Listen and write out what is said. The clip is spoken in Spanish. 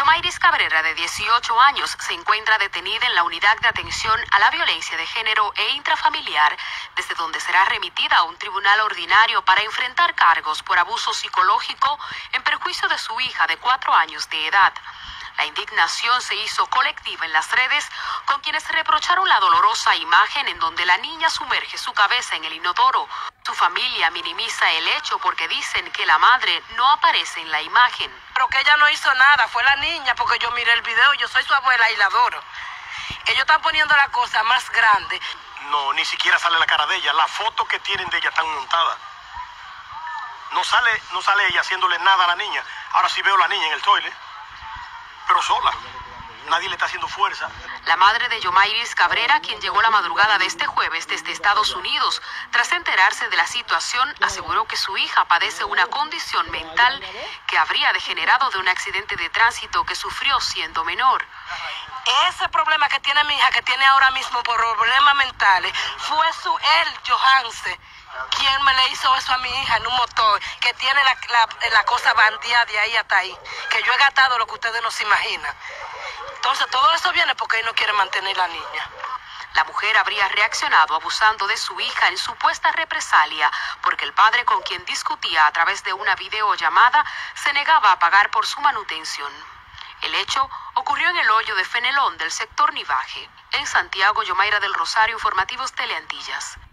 Yomairis Cabrera, de 18 años, se encuentra detenida en la Unidad de Atención a la Violencia de Género e Intrafamiliar, desde donde será remitida a un tribunal ordinario para enfrentar cargos por abuso psicológico en perjuicio de su hija de 4 años de edad. La indignación se hizo colectiva en las redes, con quienes reprocharon la dolorosa imagen en donde la niña sumerge su cabeza en el inodoro. Su familia minimiza el hecho porque dicen que la madre no aparece en la imagen. Pero que ella no hizo nada, fue la niña, porque yo miré el video, yo soy su abuela y la adoro. Ellos están poniendo la cosa más grande. No, ni siquiera sale la cara de ella. La foto que tienen de ella están montadas. No sale ella haciéndole nada a la niña. Ahora sí veo a la niña en el toilet, pero sola. Nadie le está haciendo fuerza. La madre de Yomairis Cabrera, quien llegó la madrugada de este jueves desde Estados Unidos, tras enterarse de la situación, aseguró que su hija padece una condición mental que habría degenerado de un accidente de tránsito que sufrió siendo menor. Ese problema que tiene mi hija, que tiene ahora mismo por problemas mentales, fue Johanse, quien me le hizo eso a mi hija en un motor, que tiene la cosa bandida de ahí hasta ahí, que yo he gastado lo que ustedes no se imaginan. Entonces todo eso viene porque él no quiere mantener a la niña. La mujer habría reaccionado abusando de su hija en supuesta represalia porque el padre, con quien discutía a través de una videollamada, se negaba a pagar por su manutención. El hecho ocurrió en el hoyo de Fenelón del sector Nivaje. En Santiago, Yomaira del Rosario, Informativos Teleantillas.